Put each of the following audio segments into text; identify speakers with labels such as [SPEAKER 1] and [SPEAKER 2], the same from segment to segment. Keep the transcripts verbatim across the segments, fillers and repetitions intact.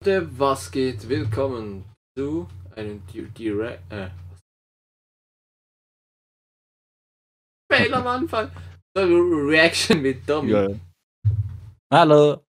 [SPEAKER 1] Leute, was geht? Willkommen zu einem Direct. Äh. Fail am Anfang. Reaction mit Tommy.
[SPEAKER 2] Ja. Hallo.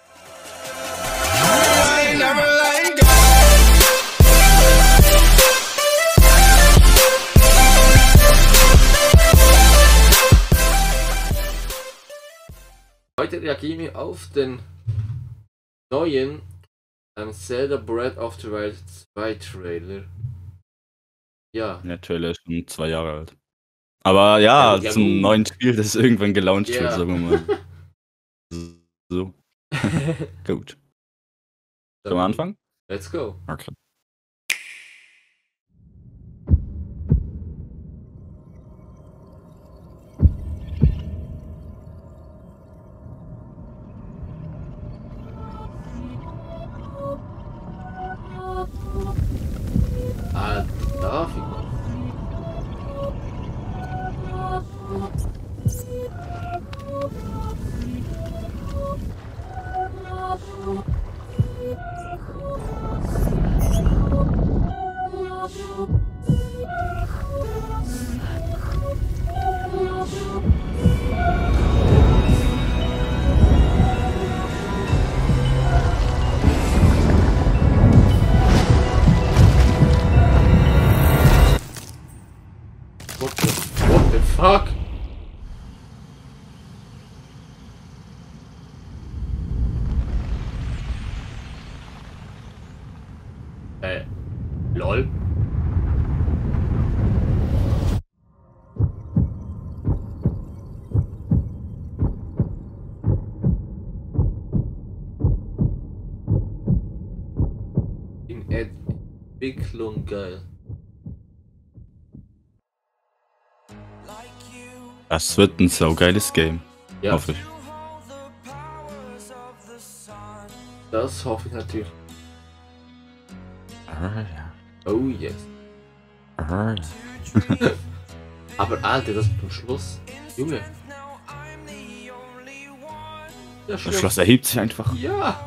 [SPEAKER 1] Heute reagieren wir auf den neuen ähm, Zelda Breath of the Wild zwei Trailer. Ja.
[SPEAKER 2] Der Trailer ist schon zwei Jahre alt. Aber ja,
[SPEAKER 1] Ja, ja,
[SPEAKER 2] zum
[SPEAKER 1] gut.
[SPEAKER 2] neuen Spiel, das irgendwann gelauncht
[SPEAKER 1] Ja.
[SPEAKER 2] wird, sagen wir mal. So. Gut. Sollen wir anfangen?
[SPEAKER 1] Let's go.
[SPEAKER 2] Okay.
[SPEAKER 1] Ah, darf ich? What the, what the fuck? Äh, lol. In Entwicklung geil.
[SPEAKER 2] Das wird ein saugeiles Game.
[SPEAKER 1] Ja,
[SPEAKER 2] Hoffe ich.
[SPEAKER 1] das hoffe ich natürlich.
[SPEAKER 2] Ah, ja.
[SPEAKER 1] Oh yes.
[SPEAKER 2] Ah, ja.
[SPEAKER 1] Aber Alter, das zum Schluss. Junge. Der
[SPEAKER 2] Das Schloss erhebt sich einfach.
[SPEAKER 1] Ja.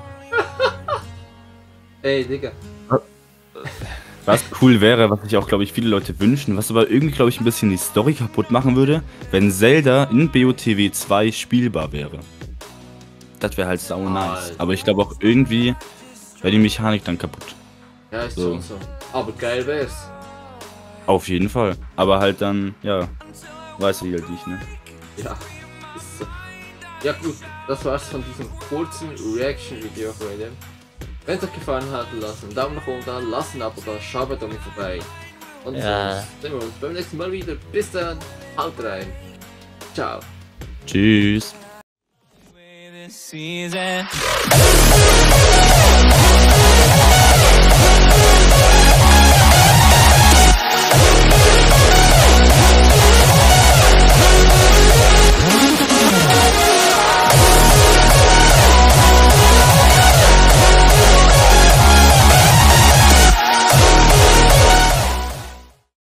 [SPEAKER 1] Ey, Digga.
[SPEAKER 2] Was cool wäre, was sich auch, glaube ich, viele Leute wünschen, was aber irgendwie, glaube ich, ein bisschen die Story kaputt machen würde, wenn Zelda in B O T W zwei spielbar wäre. Das wäre halt sau nice.
[SPEAKER 1] Alter.
[SPEAKER 2] Aber ich glaube auch irgendwie wäre die Mechanik dann kaputt.
[SPEAKER 1] Ja, ist
[SPEAKER 2] So.
[SPEAKER 1] schon so. Aber geil wär's.
[SPEAKER 2] Auf jeden Fall. Aber halt dann, ja, weiß ich halt nicht, ne?
[SPEAKER 1] Ja, ist so. Ja gut, das war's von diesem kurzen Reaction-Video heute. Wenn es euch gefallen hat, lasst einen Daumen nach oben da, lasst ein Abo da, schaut bei Tommy vorbei. Und
[SPEAKER 3] Ja.
[SPEAKER 1] sonst sehen wir uns beim nächsten Mal wieder. Bis dann, haut rein. Ciao.
[SPEAKER 2] Tschüss.
[SPEAKER 3] Season.